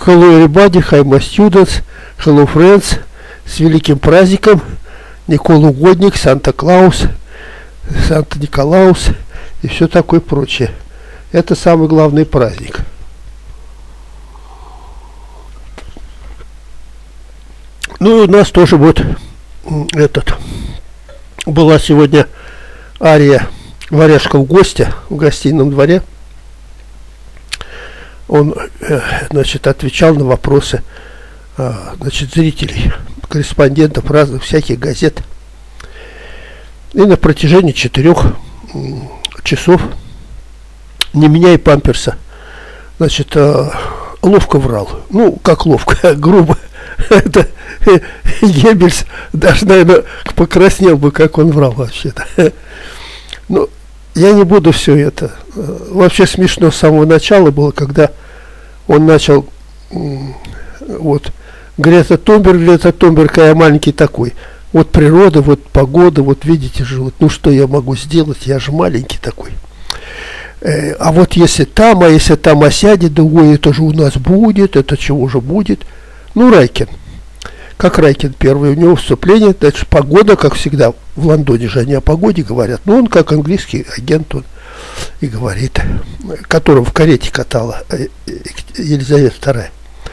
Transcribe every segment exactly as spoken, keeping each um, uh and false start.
Hello everybody, hi my students, hello friends, с великим праздником, Никола Угодник, Санта-Клаус, Санта-Николаус и все такое прочее. Это самый главный праздник. Ну и у нас тоже вот этот, была сегодня ария «Варяжка у гостя» в гостином дворе. Он, значит, отвечал на вопросы, значит, зрителей, корреспондентов разных всяких газет. И на протяжении четырех часов, не меняя памперса, значит, ловко врал. Ну, как ловко, грубо. Это Геббельс даже, наверное, покраснел бы, как он врал вообще-то. Ну, я не буду все это. Вообще смешно с самого начала было, когда он начал, вот, Грета Тунберг, Грета Тунберг, а я маленький такой. Вот природа, вот погода, вот видите же, вот, ну что я могу сделать, я же маленький такой. Э, а вот если там, а если там осядет, да ой, это же у нас будет, это чего же будет. Ну, Райкин. Как Райкин первый, у него вступление, дальше погода, как всегда, в Лондоне же они о погоде говорят. Ну, он как английский агент, он и говорит, которого в карете катала Елизавета вторая.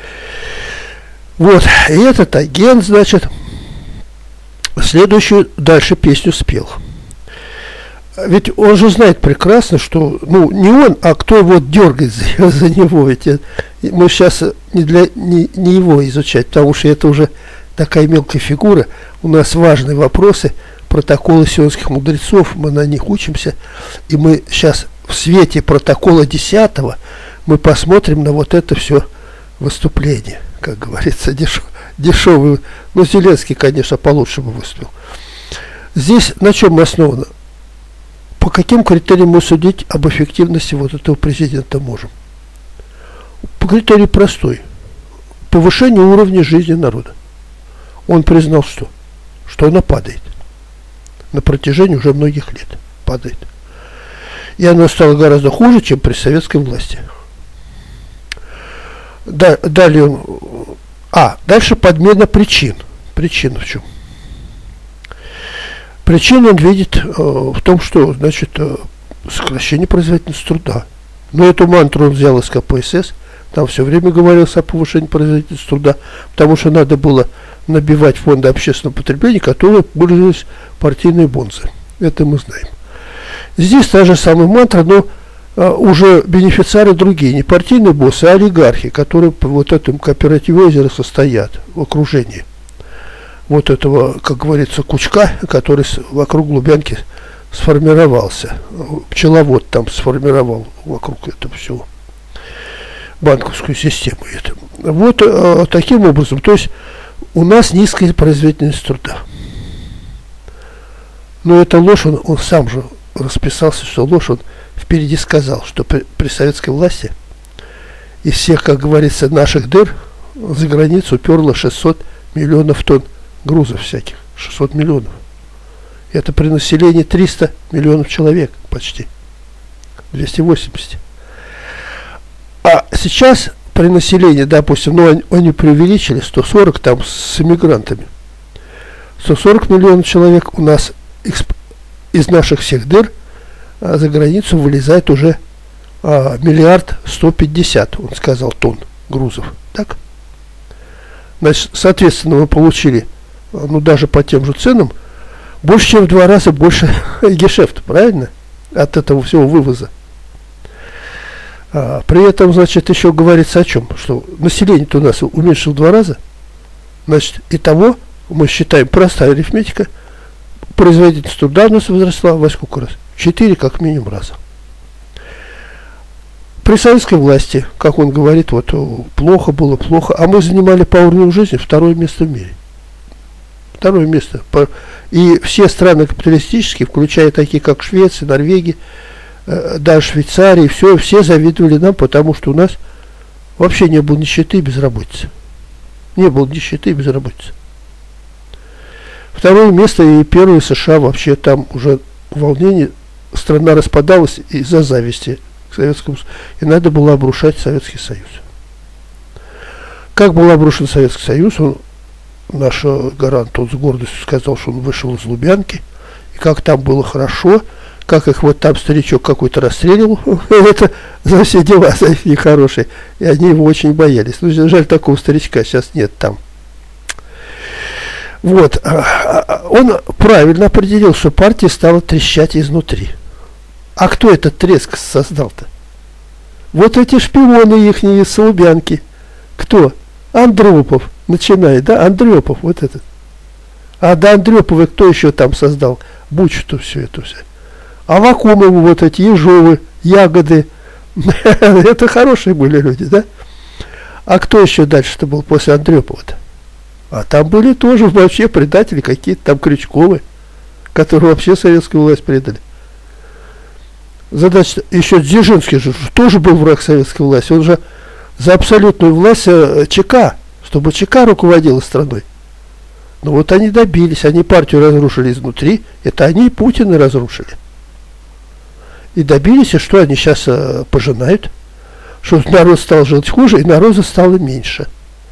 Вот, и этот агент, значит, следующую дальше песню спел. Ведь он же знает прекрасно, что, ну, не он, а кто его дергает за, за него. Ведь мы сейчас не, для, не, не его изучать, потому что это уже такая мелкая фигура. У нас важные вопросы, протоколы сионских мудрецов, мы на них учимся. И мы сейчас в свете протокола десятого мы посмотрим на вот это все выступление. Как говорится, деш, дешевый. Ну, Зеленский, конечно, получше бы выступил. Здесь на чем основано? По каким критериям мы судить об эффективности вот этого президента можем? По критерию простой. Повышение уровня жизни народа. Он признал, что? Что она падает. На протяжении уже многих лет падает. И она стала гораздо хуже, чем при советской власти. Да, далее он... А, дальше подмена причин. Причина в чем? Причину он видит э, в том, что, значит, э, сокращение производительности труда. Но эту мантру он взял из ка пэ эс эс, там все время говорилось о повышении производительности труда, потому что надо было набивать фонды общественного потребления, которые пользовались партийные бонзы. Это мы знаем. Здесь та же самая мантра, но э, уже бенефициары другие, не партийные боссы, а олигархи, которые по вот этому кооперативу озера состоят в окружении вот этого, как говорится, кучка, который вокруг Лубянки сформировался. Пчеловод там сформировал вокруг этого всего банковскую систему. Это. Вот э, таким образом. То есть у нас низкая производительность труда. Но это ложь, он, он сам же расписался, что ложь, он впереди сказал, что при, при советской власти из всех, как говорится, наших дыр за границу уперло шестьсот миллионов тонн грузов всяких, шестьсот миллионов. Это при населении триста миллионов человек почти, двести восемьдесят. А сейчас при населении, допустим, ну они, они преувеличили сто сорок там с иммигрантами. сто сорок миллионов человек у нас из наших всех дыр а за границу вылезает уже а, миллиард сто пятьдесят, он сказал, тонн грузов. Так? Значит, соответственно, мы получили, ну, даже по тем же ценам, больше, чем в два раза больше гешефта, правильно? От этого всего вывоза. А, при этом, значит, еще говорится о чем? Что население-то у нас уменьшилось в два раза. Значит, итого, мы считаем, простая арифметика, производительность труда у нас возросла во сколько раз? В четыре как минимум раза. При советской власти, как он говорит, вот плохо было, плохо, а мы занимали по уровню жизни второе место в мире. Второе место. И все страны капиталистические, включая такие, как Швеция, Норвегия, э, даже Швейцария, все, все завидовали нам, потому что у нас вообще не было нищеты и безработицы. Не было нищеты и безработицы. Второе место и первое США, вообще там уже волнение, страна распадалась из-за зависти к Советскому Союзу, и надо было обрушать Советский Союз. Как был обрушен Советский Союз, он, наш гарант, он с гордостью сказал, что он вышел из Лубянки, и как там было хорошо, как их вот там старичок какой-то расстреливал, это за все дела, за их нехорошие, и они его очень боялись. Ну, жаль, такого старичка сейчас нет там. Вот, он правильно определил, что партия стала трещать изнутри. А кто этот треск создал-то? Вот эти шпионы ихние с Лубянки. Кто? Андропов начинает, да? Андропов, вот этот. А до Андропова кто еще там создал? Бучу-то все это все. Аввакумову вот эти, Ежовы, Ягоды. Это хорошие были люди, да? А кто еще дальше-то был после Андропова-то? А там были тоже вообще предатели какие-то, там Крючковы, которые вообще советскую власть предали. Задача, еще Дзержинский же тоже был враг советской власти. Он же за абсолютную власть ЧК, чтобы ЧК руководила страной. Но вот они добились, они партию разрушили изнутри, это они и Путина разрушили. И добились, и что они сейчас э, пожинают? Что народ стал жить хуже, и народа стало меньше.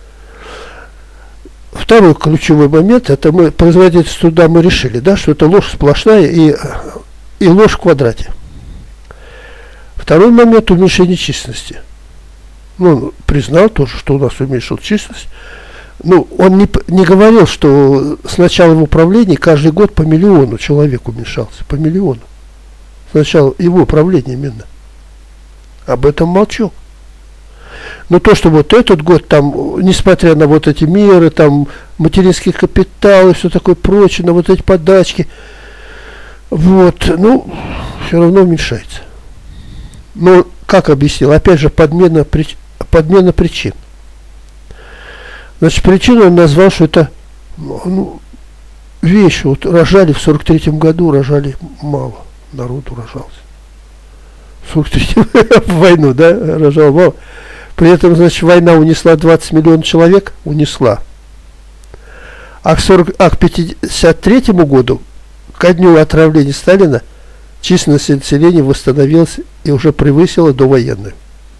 Второй ключевой момент, это мы, производительность труда мы решили, да, что это ложь сплошная и, и ложь в квадрате. Второй момент — уменьшение численности. Ну, он признал тоже, что у нас уменьшилась численность. Ну, он не, не говорил, что с начала его правления каждый год по миллиону человек уменьшался, по миллиону. Сначала его правление именно. Об этом молчу. Но то, что вот этот год, там, несмотря на вот эти меры, там, материнский капитал и все такое прочее, на вот эти подачки, вот, ну, все равно уменьшается. Но, как объяснил, опять же, подмена, подмена причин. Значит, причину он назвал, что это, ну, вещи, вот рожали в сорок третьем году, рожали мало. Народ урожался. В сорок третьем в войну, да, рожал мало. При этом, значит, война унесла двадцать миллионов человек, унесла. А к, сорок, а к пятьдесят третьему году, ко дню отравления Сталина, численность населения восстановилась и уже превысила довоенную.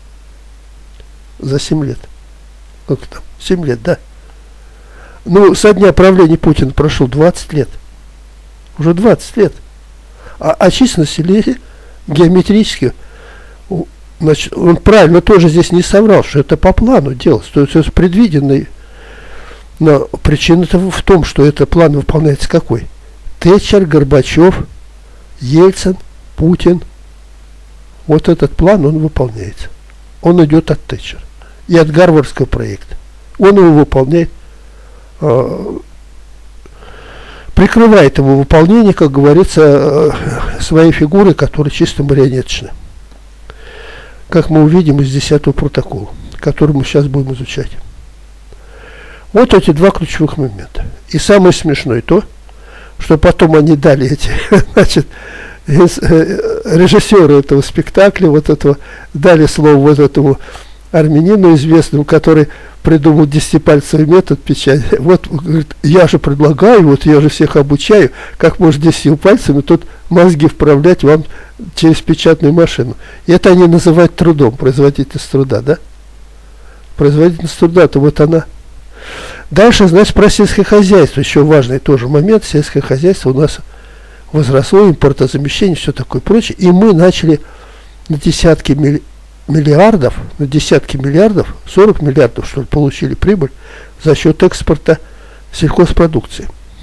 За семь лет. Как там? семь лет, да. Ну, со дня правления Путина прошло двадцать лет. Уже двадцать лет. А, а численность населения геометрически, значит, он правильно тоже здесь не соврал, что это по плану делалось, то есть это предвиденный. Но причина-то в том, что это план выполняется какой? Тэтчер, Горбачев, Ельцин, Путин. Вот этот план, он выполняется. Он идет от Тэтчера и от Гарвардского проекта. Он его выполняет, э, прикрывает его выполнение, как говорится, э, своей фигурой, которая чисто марионеточная. Как мы увидим из десятого протокола, который мы сейчас будем изучать. Вот эти два ключевых момента. И самое смешное то, что потом они дали эти, значит, режиссеры этого спектакля, вот этого, дали слово вот этому армянину известному, который придумал десятипальцевый метод печати. Вот, говорит, я же предлагаю, вот я же всех обучаю, как можно десятью пальцами тут мозги вправлять вам через печатную машину. И это они называют трудом, производительность труда, да? Производительность труда-то вот она. Дальше, значит, про сельское хозяйство. Еще важный тоже момент. Сельское хозяйство у нас возросло, импортозамещение, все такое прочее. И мы начали на десятки милли миллиардов, на десятки миллиардов, сорок миллиардов, что ли, получили прибыль за счет экспорта сельхозпродукции.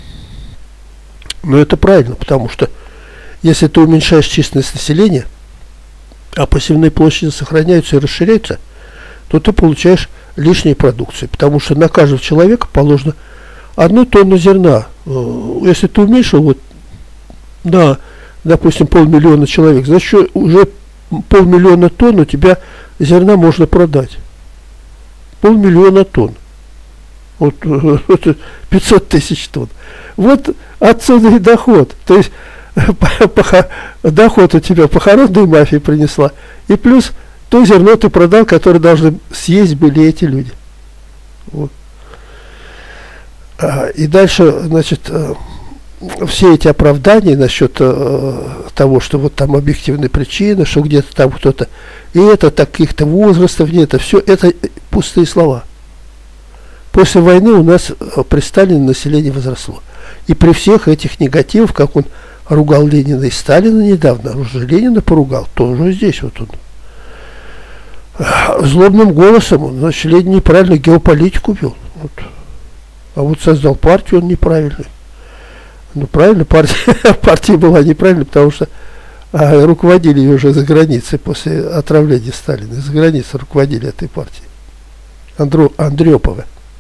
Но это правильно, потому что если ты уменьшаешь численность населения, а посевные площади сохраняются и расширяются, то ты получаешь лишней продукции, потому что на каждого человека положено одну тонну зерна. Если ты уменьшил вот на, допустим, полмиллиона человек, значит, уже полмиллиона тонн у тебя зерна можно продать. Полмиллиона тонн. Вот пятьсот тысяч тонн. Вот отсюда и доход. То есть доход у тебя похоронная мафия принесла. И плюс то зерно ты продал, которое должны съесть были эти люди. Вот. А, и дальше, значит, все эти оправдания насчет э, того, что вот там объективные причины, что где-то там кто-то, и это таких-то возрастов нет, это все, это пустые слова. После войны у нас при Сталине население возросло. И при всех этих негативах, как он ругал Ленина и Сталина недавно, уже Ленина поругал, тоже здесь вот он. Злобным голосом он, значит, Ленин неправильно геополитику вел. Вот. А вот создал партию он неправильную. Ну, правильно, партия, партия была неправильной, потому что а, руководили ее уже за границей после отравления Сталина. За границей руководили этой партией. Андрю, Андрёпова.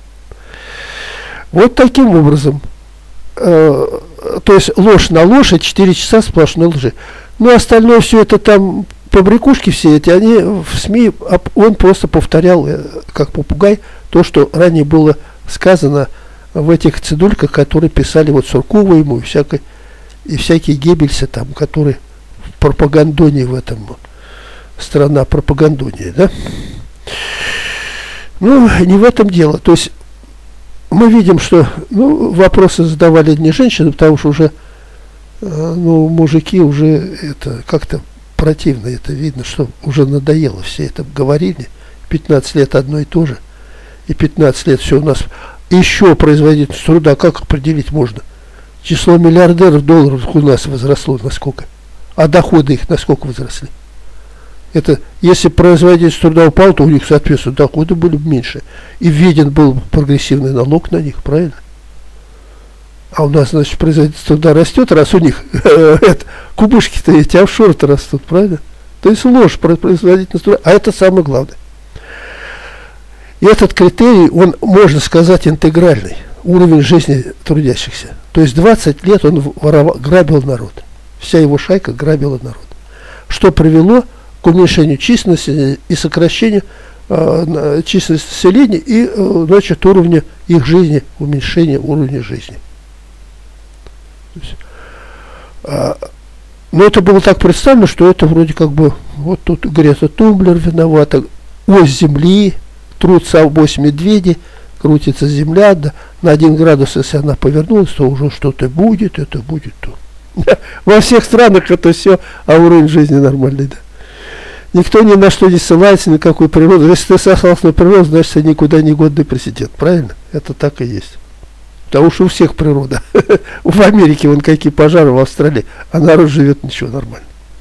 Вот таким образом. Э, то есть ложь на ложь, и четыре часа сплошной лжи. Ну, остальное все это там, побрякушки все эти, они в СМИ, он просто повторял, как попугай, то, что ранее было сказано в этих цедульках, которые писали вот Суркова ему и, всякой, и всякие Геббельсы там, которые в пропагандоне в этом, страна пропагандония, да? Ну, не в этом дело. То есть мы видим, что ну, вопросы задавали не женщины, потому что уже ну, мужики уже это как-то противно, это видно, что уже надоело, все это говорили. пятнадцать лет одно и то же. И пятнадцать лет все у нас. Еще производительность труда, как определить можно? Число миллиардеров долларов у нас возросло насколько? А доходы их насколько возросли? Это, если производительность труда упала, то у них, соответственно, доходы были меньше. И введен был прогрессивный налог на них, правильно? А у нас, значит, производительность труда растет, раз у них кубышки-то эти, офшоры-то растут, правильно? То есть ложь про производительность труда. А это самое главное. И этот критерий, он, можно сказать, интегральный. Уровень жизни трудящихся. То есть двадцать лет он воровал, грабил народ. Вся его шайка грабила народ. Что привело к уменьшению численности и сокращению э, численности населения и э, значит, уровня их жизни, уменьшения уровня жизни. То есть, э, но это было так представлено, что это вроде как бы вот тут Грета Тумблер виновата, ось Земли, трутся ось медведи, крутится Земля, да, на один градус, если она повернулась, то уже что-то будет, это будет то. Во всех странах это все, а уровень жизни нормальный, да. Никто ни на что не ссылается, ни на какую природу. Если ты сослался на природу, значит, ты никуда не годный президент, правильно? Это так и есть. Потому что у всех природа. В Америке вон какие пожары, в Австралии, а народ живет ничего, нормально.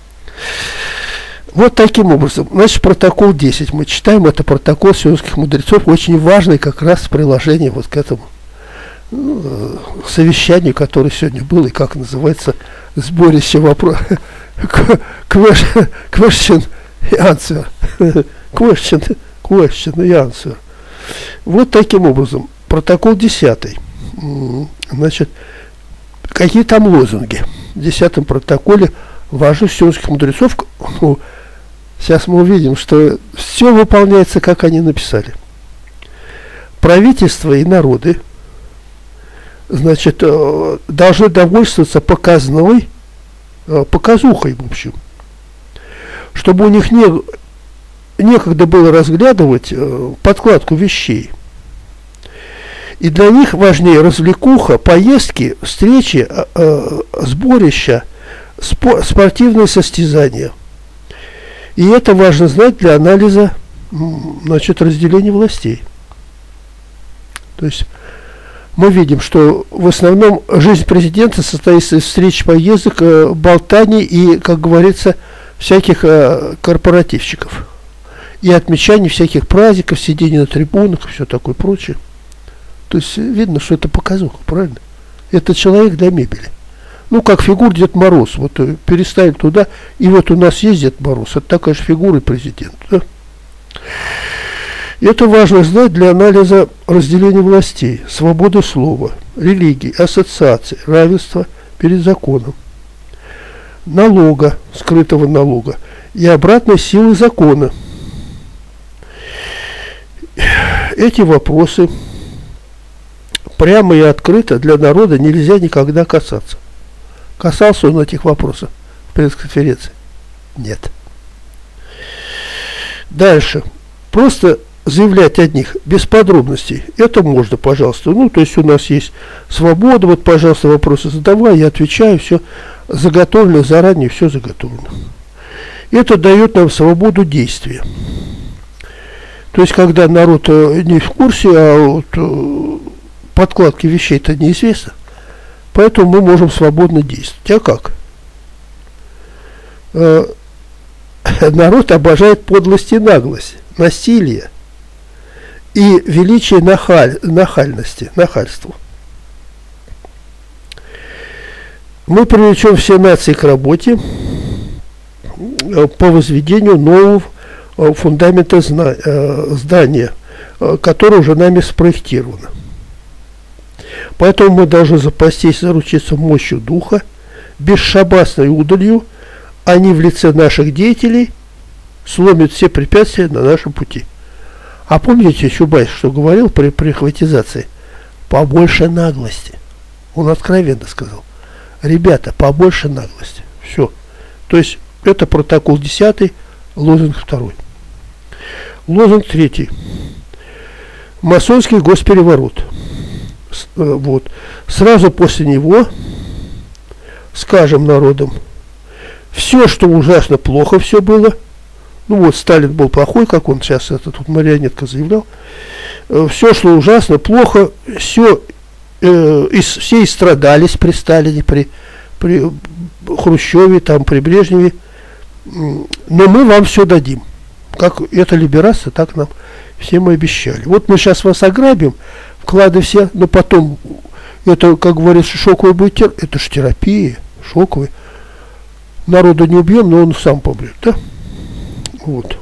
Вот таким образом. Значит, протокол десять. Мы читаем, это протокол сионских мудрецов, очень важный как раз приложение вот к этому ну, совещанию, которое сегодня было, и как называется, сборище вопросов. Question и answer. Question, question и answer. Вот таким образом. Протокол десятый. Значит, какие там лозунги? В десятом протоколе важность сионских мудрецов. Ну, сейчас мы увидим, что все выполняется, как они написали. Правительство и народы, значит, должны довольствоваться показной, показухой, в общем, чтобы у них не, некогда было разглядывать подкладку вещей. И для них важнее развлекуха, поездки, встречи, сборища, спортивные состязания. И это важно знать для анализа, значит, разделения властей. То есть мы видим, что в основном жизнь президента состоит из встреч, поездок, болтаний и, как говорится, всяких корпоративщиков. И отмечаний всяких праздников, сидения на трибунах и все такое прочее. То есть видно, что это показуха, правильно? Это человек для мебели. Ну, как фигура Дед Мороз. Вот переставили туда, и вот у нас есть Дед Мороз. Это такая же фигура и президент. Да? И это важно знать для анализа разделения властей, свободы слова, религии, ассоциаций, равенства перед законом, налога, скрытого налога и обратной силы закона. Эти вопросы прямо и открыто для народа нельзя никогда касаться. Касался он этих вопросов в пресс-конференции? Нет. Дальше. Просто заявлять о них без подробностей. Это можно, пожалуйста. Ну, то есть у нас есть свобода. Вот, пожалуйста, вопросы задавай, я отвечаю. Все заготовлено заранее, все заготовлено. Это дает нам свободу действия. То есть, когда народ не в курсе, а вот подкладки вещей-то неизвестно, поэтому мы можем свободно действовать. А как? Народ обожает подлость и наглость, насилие и величие нахаль, нахальности, нахальства. Мы привлечем все нации к работе по возведению нового фундамента здания, которое уже нами спроектировано. Поэтому мы должны запастись, заручиться мощью духа, бесшабасной удалью. Они в лице наших деятелей сломят все препятствия на нашем пути. А помните, Чубайс, что говорил при прихватизации? Побольше наглости. Он откровенно сказал. Ребята, побольше наглости. Все. То есть, это протокол десятый, лозунг второй. Лозунг третий. Масонский госпереворот. Вот. Сразу после него скажем народам, все, что ужасно плохо все было, ну вот Сталин был плохой, как он сейчас, это тут марионетка заявлял, все, что ужасно плохо, все, э, и, все и страдались при Сталине, при, при Хрущеве, там, при Брежневе, но мы вам все дадим. Как это либерация, так нам все мы обещали. Вот мы сейчас вас ограбим, вклады все, но потом, это, как говорится, шоковый будет, это же терапия, шоковый. Народа не убьем, но он сам помрет, да? Вот.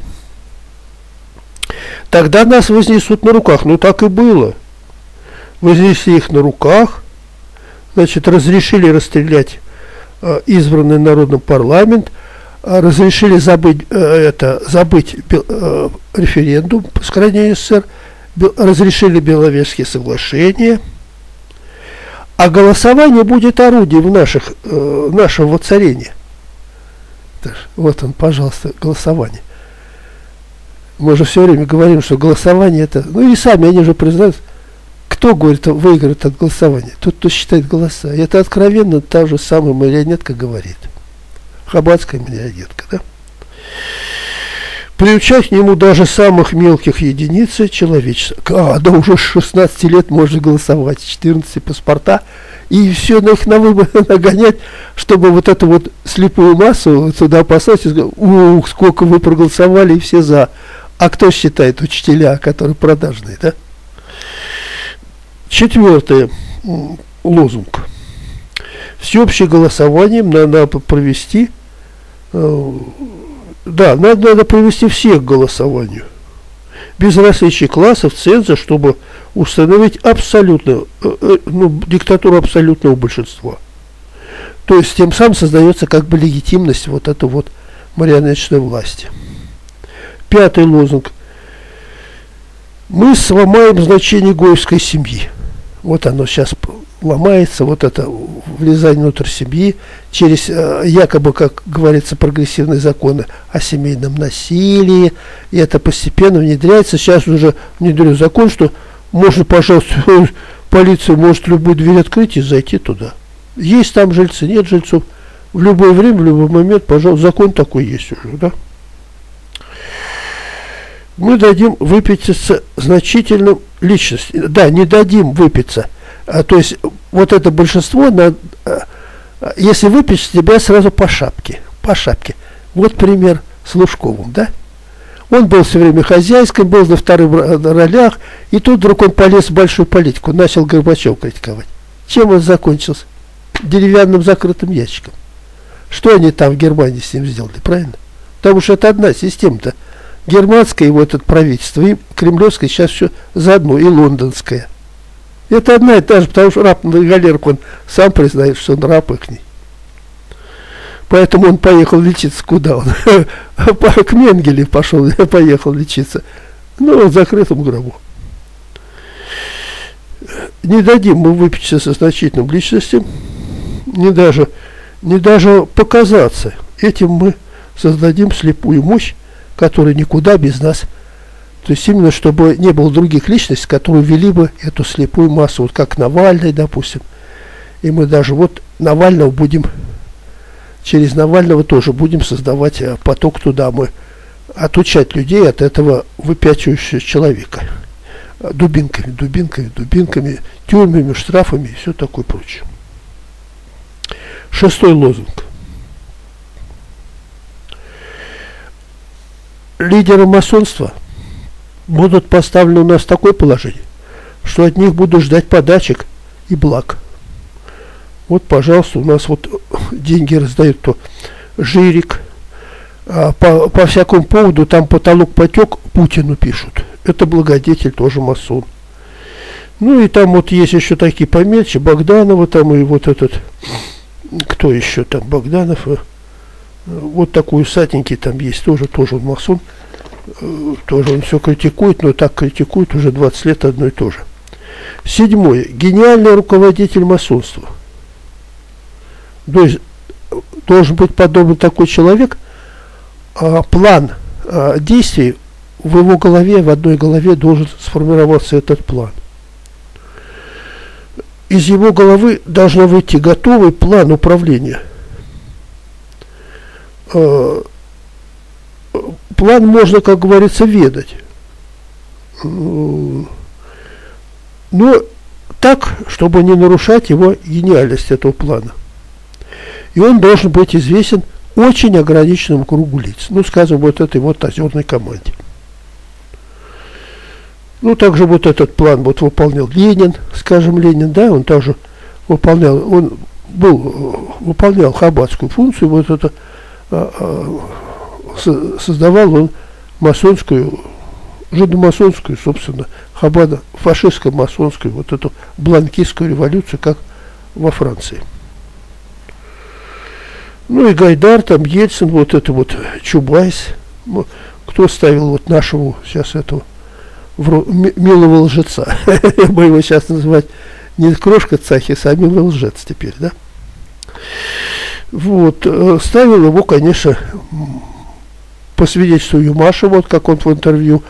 Тогда нас вознесут на руках. Ну, так и было. Вознесли их на руках, значит, разрешили расстрелять э, избранный народный парламент, э, разрешили забыть, э, это, забыть э, референдум по сохранению СССР, бе, разрешили Беловежские соглашения, а голосование будет орудием в наших, э, нашего воцарения. Вот он, пожалуйста, голосование. Мы же все время говорим, что голосование это... Ну и сами они же признают, кто, говорит, выиграет от голосования. Тот, кто считает голоса. И это откровенно та же самая марионетка говорит. Хабатская марионетка, да? Приучать к нему даже самых мелких единиц человечества. А, да уже с шестнадцати лет можно голосовать, с четырнадцати паспорта. И все на их на выборы нагонять, чтобы вот эту вот слепую массу туда послать и сказать, ух, сколько вы проголосовали, и все за. А кто считает? Учителя, которые продажные, да? Четвертый лозунг. Всеобщее голосование надо провести, э, да, надо, надо провести всех к голосованию. Без различий классов, ценза, чтобы установить абсолютно, э, ну, диктатуру абсолютного большинства. То есть тем самым создается как бы легитимность вот этой вот марионеточной власти. Пятый лозунг. Мы сломаем значение гоевской семьи. Вот оно сейчас ломается, вот это влезание внутрь семьи через э, якобы, как говорится, прогрессивные законы о семейном насилии. И это постепенно внедряется. Сейчас уже внедрен закон, что можно, пожалуйста, полиция может любую дверь открыть и зайти туда. Есть там жильцы, нет жильцов. В любое время, в любой момент, пожалуйста, закон такой есть уже, да? Мы дадим выпятиться значительным личностям. Да, не дадим выпиться. А, то есть, вот это большинство, на, а, если выпечь, тебя сразу по шапке. По шапке. Вот пример с Лужковым, да? Он был все время хозяйским, был на вторых ролях, и тут вдруг он полез в большую политику, начал Горбачева критиковать. Чем он закончился? Деревянным закрытым ящиком. Что они там в Германии с ним сделали, правильно? Потому что это одна система-то. Германское его это правительство, и кремлевское сейчас все заодно, и лондонское. Это одна и та же, потому что раб на галерку, он сам признает, что он раб их ней. Поэтому он поехал лечиться куда он? К Менгеле пошел, поехал лечиться. Ну, в закрытом гробу. Не дадим мы выпечься со значительным личностям, не даже, не даже показаться. Этим мы создадим слепую мощь, которая никуда без нас. То есть именно, чтобы не было других личностей, которые вели бы эту слепую массу, вот как Навальный, допустим. И мы даже вот Навального будем, через Навального тоже будем создавать поток туда. Мы отучать людей от этого выпячивающего человека. Дубинками, дубинками, дубинками, тюрьмами, штрафами и все такое прочее. Шестой лозунг. Лидеры масонства будут поставлены у нас в такое положение, что от них будут ждать подачек и благ. Вот, пожалуйста, у нас вот деньги раздают, то Жирик, а по, по всякому поводу там потолок потек, Путину пишут. Это благодетель, тоже масон. Ну и там вот есть еще такие помельче, Богданова там и вот этот, кто еще там, Богданов, вот такой усатенький там есть, тоже, тоже он масон, тоже он все критикует, но так критикует уже двадцать лет одно и то же. Седьмое. Гениальный руководитель масонства. То есть должен быть подобный такой человек, а план а, действий в его голове, в одной голове должен сформироваться этот план. Из его головы должен выйти готовый план управления. А, план можно, как говорится, ведать. Но так, чтобы не нарушать его гениальность этого плана. И он должен быть известен очень ограниченному кругу лиц. Ну, скажем, вот этой вот озерной команде. Ну, также вот этот план вот выполнял Ленин, скажем, Ленин, да, он также выполнял, он был, выполнял хаббатскую функцию, вот это а, а, создавал он масонскую, жидомасонскую, собственно, хаббада, фашистско-масонскую, вот эту бланкистскую революцию, как во Франции. Ну и Гайдар, там Ельцин, вот это вот Чубайс, кто ставил вот нашего сейчас этого милого лжеца. Мы его сейчас называть не Крошка Цахис, а милый лжец теперь, да? Вот, ставил его, конечно, по свидетельству Юмаша, вот как он в интервью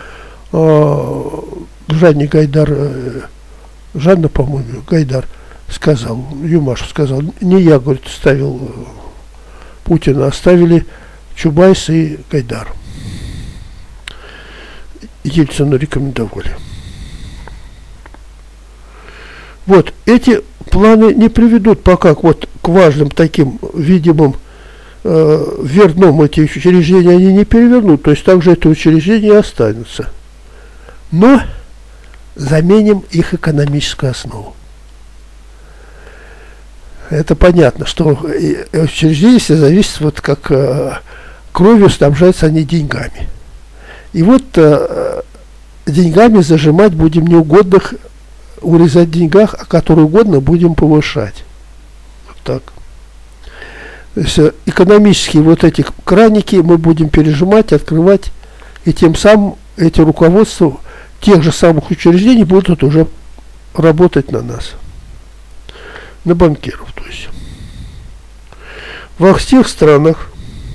Жанне Гайдар, Жанна, по-моему, Гайдар сказал, Юмаш сказал, не я, говорит, ставил Путина, оставили Чубайс и Гайдар. Ельцину рекомендовали. Вот, эти планы не приведут пока вот к важным таким видимым э, верным эти учреждения они не перевернут, то есть также это учреждение останется. Но заменим их экономическую основу. Это понятно, что учреждение все зависит, вот как э, кровью снабжаются они деньгами. И вот э, деньгами зажимать будем неугодных, урезать в деньгах, а которые угодно будем повышать. Вот так. То есть э, экономические вот эти краники мы будем пережимать, открывать, и тем самым эти руководства тех же самых учреждений будут уже работать на нас. На банкиров, то есть. Во всех странах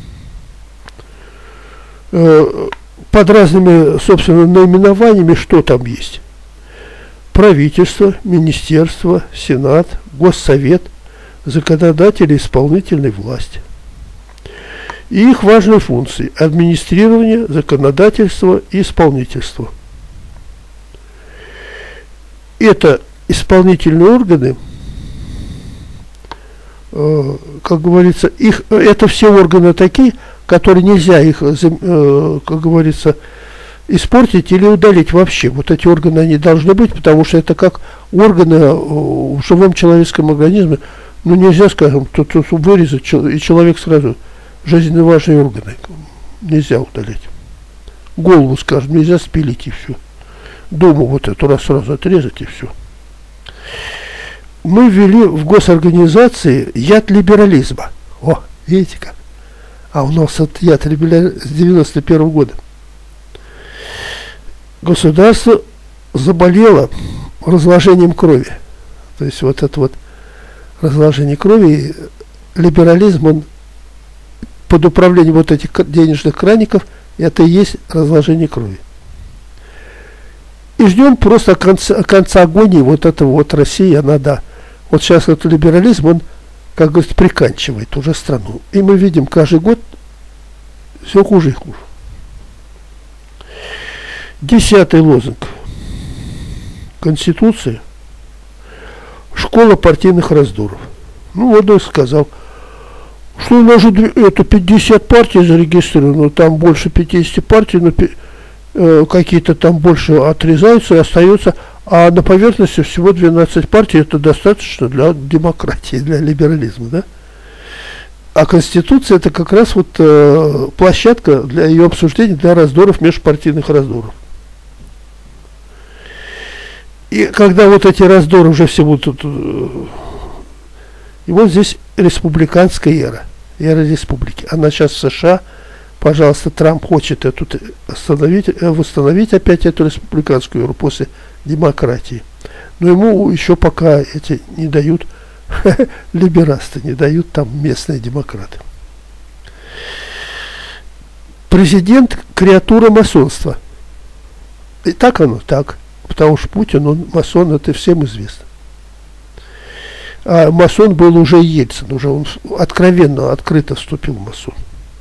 э, под разными, собственно, наименованиями, что там есть? Правительство, министерство, сенат, госсовет, законодатели исполнительной власти. И их важные функции – администрирование, законодательство и исполнительство. Это исполнительные органы, э, как говорится, их, это все органы такие, которые нельзя их, э, как говорится, испортить или удалить вообще. Вот эти органы, они должны быть, потому что это как органы в живом человеческом организме. Ну, нельзя, скажем, тут, тут вырезать, и человек сразу жизненно важные органы нельзя удалить. Голову, скажем, нельзя спилить, и все. Думу вот эту раз сразу отрезать, и все. Мы ввели в госорганизации яд либерализма. О, видите как? А у нас это яд либерализма с девяносто первого года. Государство заболело разложением крови. То есть вот это вот разложение крови, либерализм, он под управлением вот этих денежных краников, это и есть разложение крови. И ждем просто конца, конца агонии вот этого вот России, она, да. Вот сейчас этот либерализм, он, как говорится, приканчивает уже страну. И мы видим каждый год все хуже и хуже. Десятый лозунг Конституции. Школа партийных раздоров. Ну, вот он сказал, что у нас же это пятьдесят партий зарегистрировано, там больше пятидесяти партий, но э, какие-то там больше отрезаются и остаются, а на поверхности всего двенадцать партий, это достаточно для демократии, для либерализма, да? А Конституция это как раз вот э, площадка для ее обсуждения, для раздоров, межпартийных раздоров. И когда вот эти раздоры уже все будут... И вот здесь республиканская эра, эра республики. Она сейчас в США, пожалуйста, Трамп хочет эту остановить, восстановить опять эту республиканскую эру после демократии. Но ему еще пока эти не дают, либерасты, не дают там местные демократы. Президент – креатура масонства. И так оно, так. Потому что Путин, он масон, это всем известно. А масон был уже Ельцин, уже он откровенно, открыто вступил в масон.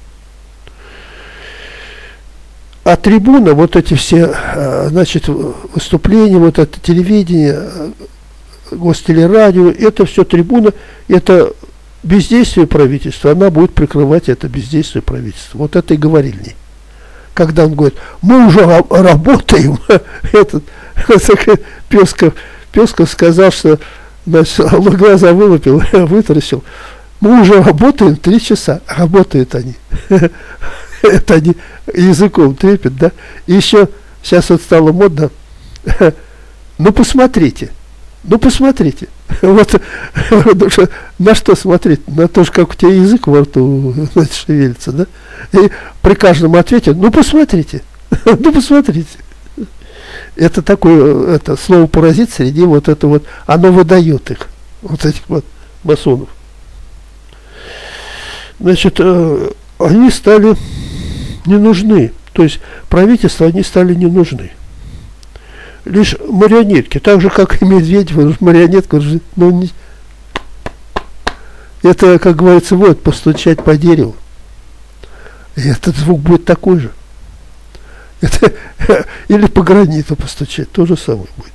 А трибуна, вот эти все, значит, выступления, вот это телевидение, гостелерадио, это все трибуна, это бездействие правительства, она будет прикрывать это бездействие правительства. Вот это и говорили. Когда он говорит, мы уже работаем, этот Песков, Песков сказал, что, значит, глаза вылупил, вытаращил, мы уже работаем три часа, работают они. Это они языком трепет, да? И еще сейчас вот стало модно, ну посмотрите, ну посмотрите, вот на что смотреть, на то, как у тебя язык во рту, значит, шевелится, да? И при каждом ответе, ну посмотрите, ну посмотрите. Это такое, это слово паразит среди вот это вот, оно выдает их, вот этих вот масонов. Значит, э, они стали не нужны, то есть правительство, они стали не нужны. Лишь марионетки, так же, как и Медведев, марионетка, ну, не, это, как говорится, вот, постучать по дереву. И этот звук будет такой же. Это, или по граниту постучать, то же самое будет.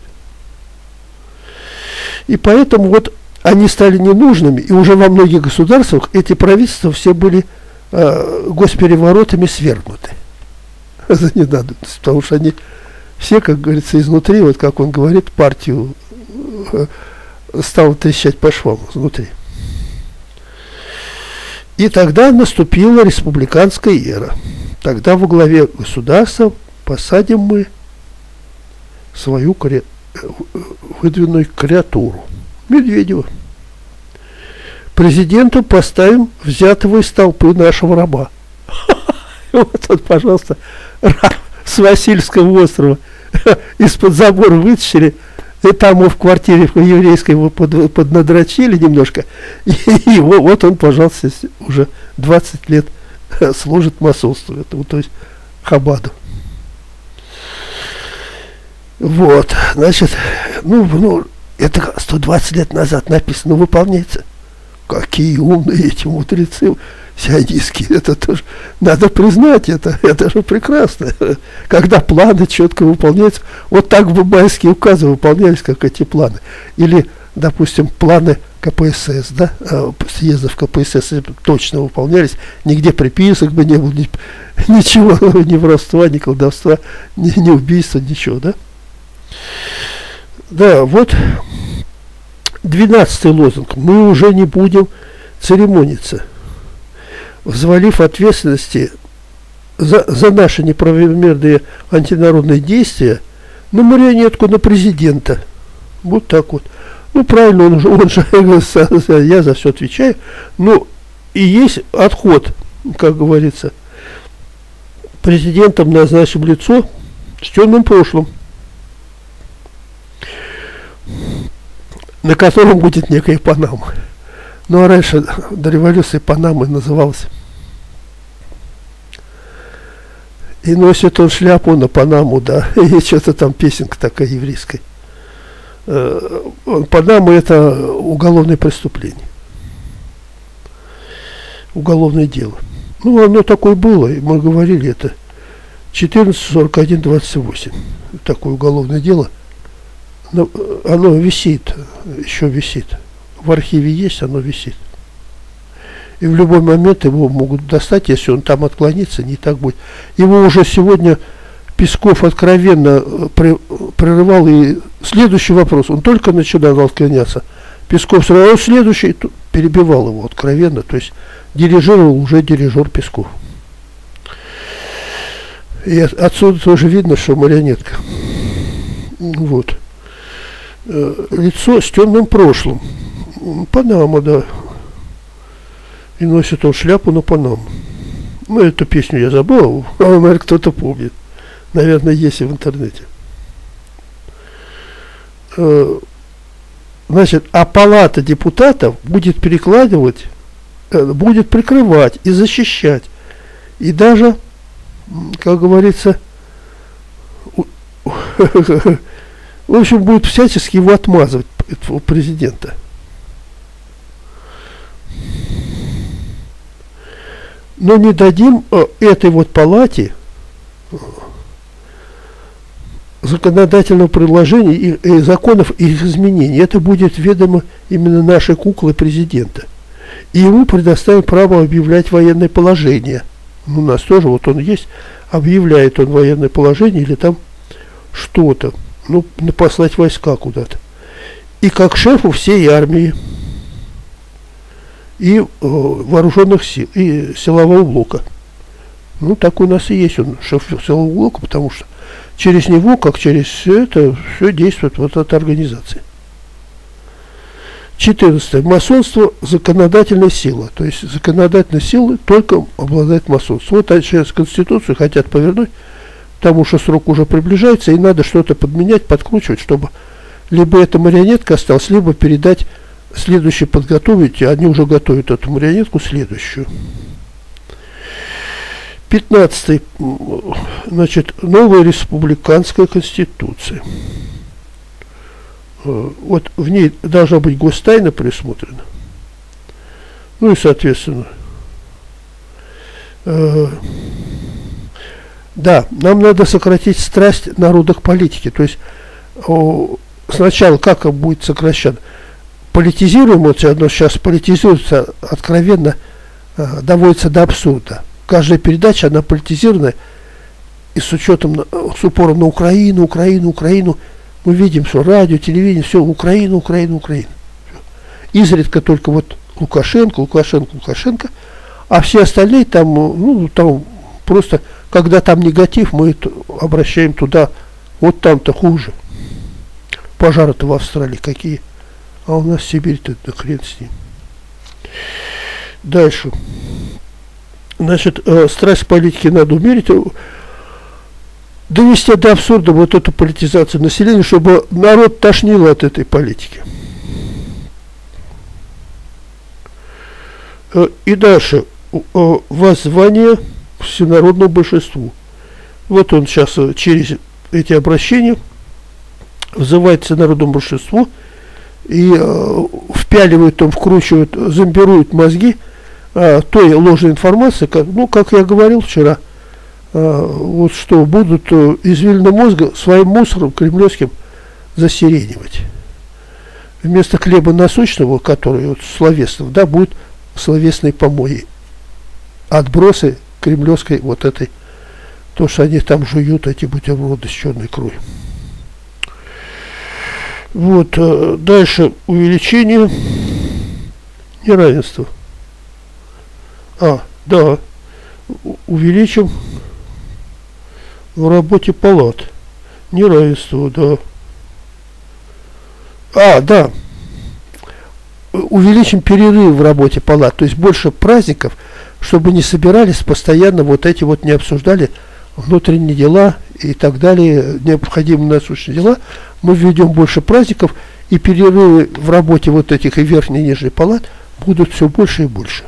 И поэтому вот они стали ненужными, и уже во многих государствах эти правительства все были э, госпереворотами свергнуты. За ненадобность, потому что они все, как говорится, изнутри, вот как он говорит, партию э, стало трещать по швам изнутри. И тогда наступила республиканская эра. Тогда во главе государства посадим мы свою кре... выдвинутую креатуру Медведева. Президенту поставим взятого из толпы нашего раба. Вот он, пожалуйста, раб с Васильского острова из-под забора вытащили, и там его в квартире еврейской его под, поднадрочили немножко, и, и его, вот он, пожалуйста, уже двадцать лет служит масонству, это, то есть Хабаду. Вот, значит, ну, ну, это сто двадцать лет назад написано, выполняется. Какие умные эти мудрецы сионистские, это тоже, надо признать, это, это же прекрасно. Когда планы четко выполняются, вот так бы майские указы выполнялись, как эти планы. Или, допустим, планы ка пэ эс эс, да, съездов ка пэ эс эс точно выполнялись, нигде приписок бы не было, ни, ничего, ни воровства, ни колдовства, ни, ни убийства, ничего, да. Да, вот двенадцатый лозунг. Мы уже не будем церемониться, взвалив ответственности за, за наши неправомерные антинародные действия на марионетку, на президента. Вот так вот. Ну, правильно, он же, он же я за все отвечаю. Ну, и есть отход, как говорится. Президентом назначим лицо с темным прошлым, на котором будет некая Панама. Ну, а раньше до революции Панамой называлась. И носит он шляпу на Панаму, да, и что-то там песенка такая еврейская. Панама – это уголовное преступление. Уголовное дело. Ну, оно такое было, и мы говорили это. четырнадцать сорок один двадцать восемь. Такое уголовное дело. Но оно висит, еще висит. В архиве есть, оно висит. И в любой момент его могут достать, если он там отклонится, не так будет. Его уже сегодня Песков откровенно прерывал. И следующий вопрос, он только начинал отклоняться. Песков сразу следующий, перебивал его откровенно. То есть дирижировал уже дирижер Песков. И отсюда тоже видно, что марионетка. Вот. Лицо с темным прошлым. Панама, да. И носит он шляпу на Панаму. Ну, эту песню я забыл, а, наверное, кто-то помнит. Наверное, есть и в интернете. Значит, а палата депутатов будет перекладывать, будет прикрывать и защищать. И даже, как говорится, в общем, будет всячески его отмазывать, этого президента. Но не дадим этой вот палате законодательного предложения и, и законов и их изменений. Это будет ведомо именно нашей куклы президента. И ему предоставят право объявлять военное положение. У нас тоже, вот он есть, объявляет он военное положение или там что-то. Ну, послать войска куда-то. И как шефу всей армии и э, вооруженных сил, и силового блока. Ну, так у нас и есть он, шеф силового блока, потому что через него, как через все это, все действует вот эта организация. четырнадцатое. Масонство – законодательная сила. То есть законодательной силой только обладает масонство. Вот они сейчас Конституцию хотят повернуть, потому что срок уже приближается, и надо что-то подменять, подкручивать, чтобы либо эта марионетка осталась, либо передать следующий, подготовить, и они уже готовят эту марионетку следующую. пятнадцатый. Значит, новая республиканская конституция. Вот в ней должна быть гостайна присмотрена. Ну и, соответственно, э, да, нам надо сократить страсть народа к политике. То есть о, сначала как будет сокращаться? Политизируем, вот оно сейчас политизируется откровенно, э, доводится до абсурда. Каждая передача, она политизированная, и с учетом, с упором на Украину, Украину, Украину, мы видим, что радио, телевидение, все, Украина, Украина, Украина. Изредка только вот Лукашенко, Лукашенко, Лукашенко, а все остальные там, ну, там просто, когда там негатив, мы обращаем туда, вот там-то хуже. Пожары-то в Австралии какие, а у нас Сибирь-то, да хрен с ним. Дальше. Значит, э, страсть политики надо умерить, довести до абсурда вот эту политизацию населения, чтобы народ тошнило от этой политики. Э, и дальше. Э, воззвание к всенародному большинству. Вот он сейчас э, через эти обращения вызывает всенародному большинству и э, впяливает, он вкручивает, зомбирует мозги А, той ложной информации, как, ну, как я говорил вчера, а, вот что будут а, извилины мозга своим мусором кремлевским засиренивать. Вместо хлеба насущного, который вот, словесного, да, будет словесные помои. Отбросы кремлевской вот этой, то, что они там жуют, эти бутерброды с черной икрой. Вот, а, дальше увеличение неравенства. А, да, увеличим в работе палат. Неравенство, да. А, да. Увеличим перерыв в работе палат. То есть больше праздников, чтобы не собирались постоянно, вот эти вот не обсуждали внутренние дела и так далее, необходимые насущные дела. Мы введем больше праздников, и перерывы в работе вот этих и верхней и нижней палат будут все больше и больше.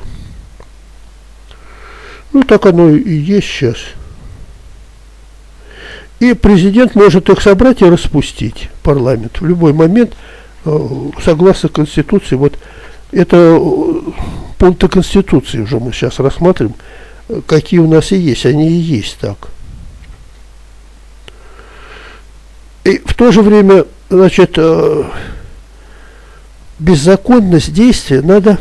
Ну, так оно и есть сейчас. И президент может их собрать и распустить, парламент, в любой момент, согласно Конституции. Вот это пункты Конституции уже мы сейчас рассматриваем, какие у нас и есть, они и есть так. И в то же время, значит, беззаконность действия надо,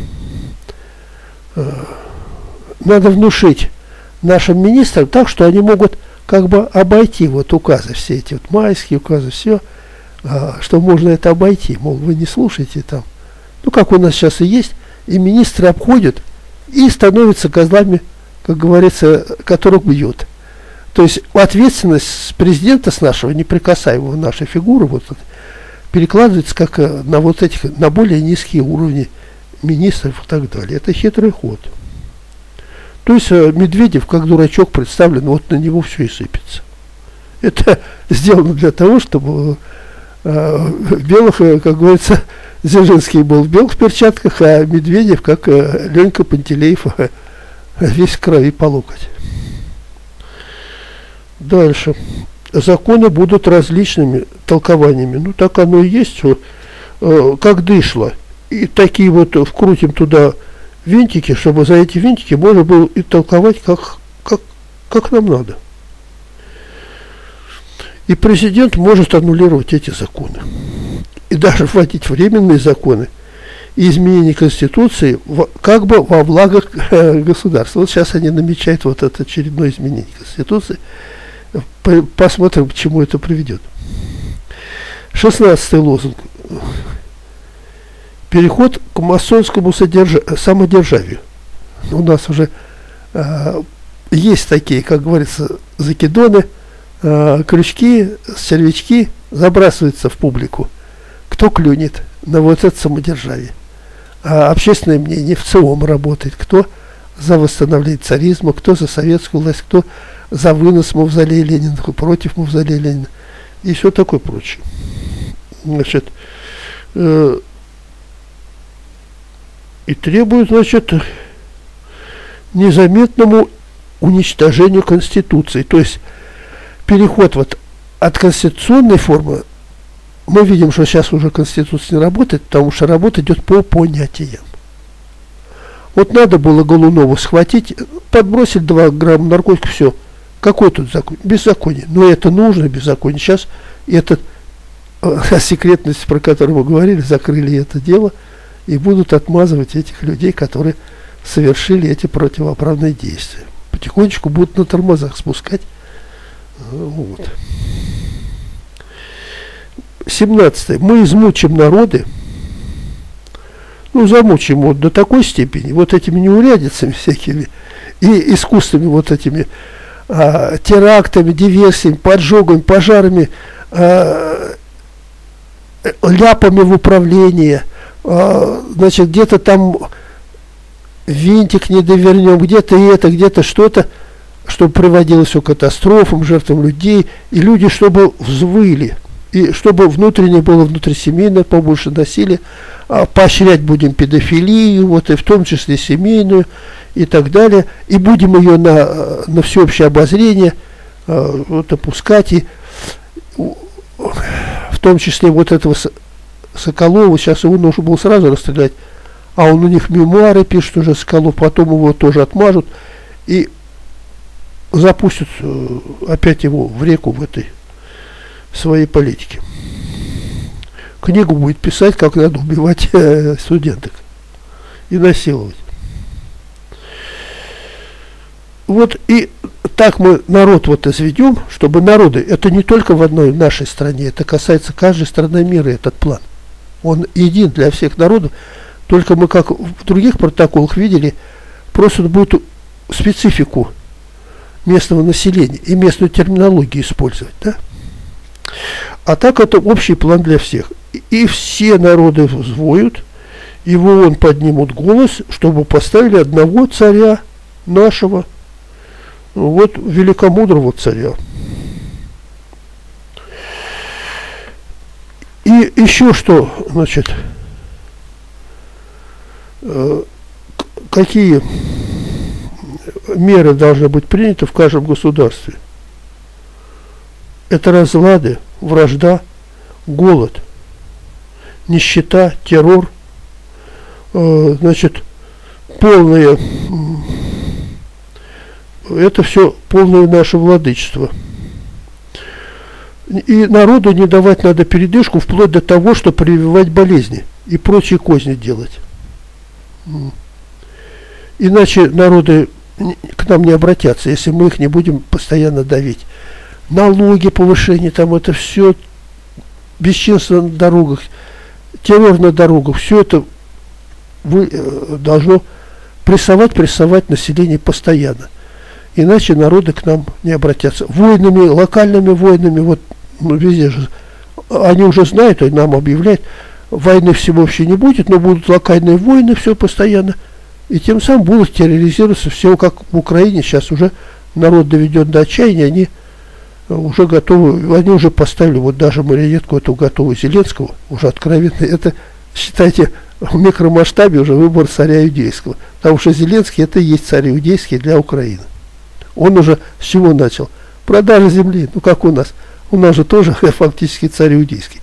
надо внушить нашим министрам так, что они могут как бы обойти вот указы, все эти вот майские указы, все, что можно это обойти. Мол, вы не слушаете там. Ну, как у нас сейчас и есть, и министры обходят и становятся козлами, как говорится, которых бьют. То есть ответственность с президента, с нашего неприкасаемого нашей фигуры, вот, перекладывается как на вот этих, на более низкие уровни министров и так далее. Это хитрый ход. То есть Медведев, как дурачок, представлен, вот на него все и сыпется. Это сделано для того, чтобы э, белых, как говорится, Дзержинский был в белых перчатках, а Медведев, как э, Ленька Пантелеев, э, весь в крови по локоть. Дальше. Законы будут различными толкованиями. Ну, так оно и есть, что, э, как дышло. И такие вот вкрутим туда винтики, чтобы за эти винтики можно было и толковать, как, как, как нам надо. И президент может аннулировать эти законы. И даже вводить временные законы и изменение Конституции в, как бы во благо э, государства. Вот сейчас они намечают вот это очередное изменение Конституции. Посмотрим, к чему это приведет. Шестнадцатый лозунг. Переход к масонскому содерж... самодержавию. У нас уже э, есть такие, как говорится, закидоны, э, крючки, сервячки забрасываются в публику. Кто клюнет на вот это самодержавие? А общественное мнение в целом работает. Кто за восстановление царизма, кто за советскую власть, кто за вынос мавзолея Ленина, против мавзолея Ленина и все такое прочее. Значит, э, и требует, значит, незаметному уничтожению Конституции. То есть переход вот от конституционной формы, мы видим, что сейчас уже Конституция не работает, потому что работа идет по понятиям. Вот надо было Голунову схватить, подбросить два грамма наркотиков, все. Какой тут закон? Беззаконие. Но это нужно беззаконие. Сейчас этот э, секретность, про которую мы говорили, закрыли это дело и будут отмазывать этих людей, которые совершили эти противоправные действия. Потихонечку будут на тормозах спускать. Вот. семнадцатое. Мы измучим народы, ну, замучим вот до такой степени, вот этими неурядицами всякими и искусственными вот этими а, терактами, диверсиями, поджогами, пожарами, а, ляпами в управлении, а, значит, где-то там винтик не довернем, где-то это, где-то что-то, чтобы приводило все к катастрофам, жертвам людей, и люди, чтобы взвыли, и чтобы внутреннее было внутрисемейное, побольше насилия, а, поощрять будем педофилию, вот, и в том числе семейную, и так далее, и будем ее на, на всеобщее обозрение а, вот, опускать, и в том числе вот этого Соколова, сейчас его нужно было сразу расстрелять, а он у них мемуары пишет уже, Соколов, потом его тоже отмажут, и запустят опять его в реку в этой своей политике. Книгу будет писать, как надо убивать э, студенток и насиловать. Вот и так мы народ вот изведем, чтобы народы, это не только в одной нашей стране, это касается каждой страны мира, этот план. Он един для всех народов, только мы, как в других протоколах видели, просто будет специфику местного населения и местную терминологию использовать, да? А так это общий план для всех. И, и все народы взвоют, и в ООН поднимут голос, чтобы поставили одного царя нашего, вот великомудрого царя. И еще что, значит, э, какие меры должны быть приняты в каждом государстве? Это разлады, вражда, голод, нищета, террор, э, значит, полное, это все полное наше владычество. И народу не давать надо передышку, вплоть до того, что прививать болезни и прочие козни делать. Иначе народы к нам не обратятся, если мы их не будем постоянно давить. Налоги, повышение, там это все, бесчинство на дорогах, террор на дорогах, все это вы, э, должно прессовать, прессовать население постоянно. Иначе народы к нам не обратятся. Войнами, локальными войнами, вот ну, везде же, они уже знают, и нам объявляют, войны всего вообще не будет, но будут локальные войны, все постоянно. И тем самым будут терроризироваться все, как в Украине сейчас уже народ доведен до отчаяния, они уже готовы, они уже поставили вот даже марионетку эту готовую Зеленского, уже откровенно, это, считайте, в микромасштабе уже выбор царя иудейского, потому что Зеленский это и есть царь иудейский для Украины. Он уже с чего начал? Продажа земли, ну как у нас, у нас же тоже фактически царь иудейский.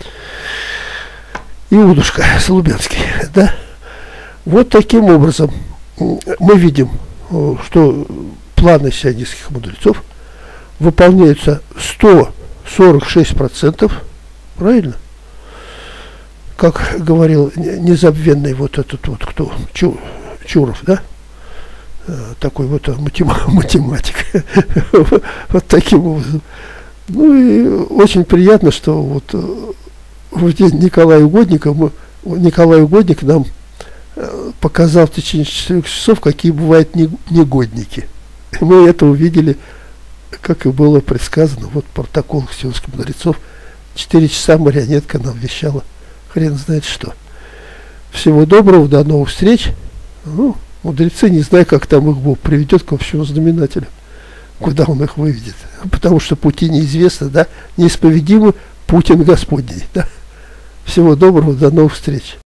Иудушка Слубянский, да? Вот таким образом мы видим, что планы сионистских мудрецов выполняются сто сорок шесть процентов, правильно? Как говорил незабвенный вот этот вот, кто, Чу, Чуров, да? Такой вот математик. Вот таким образом. Ну и очень приятно, что вот в день Николая Угодника мы, Николай Угодник нам показал в течение четырех часов, какие бывают негодники. И мы это увидели, как и было предсказано, вот протокол сионских мудрецов. Четыре часа марионетка нам вещала хрен знает что. Всего доброго, до новых встреч. Ну, мудрецы, не знаю, как там их Бог приведет к общему знаменателю, куда он их выведет. Потому что пути неизвестны, да, неисповедимы Путин Господний, да. Всего доброго, до новых встреч.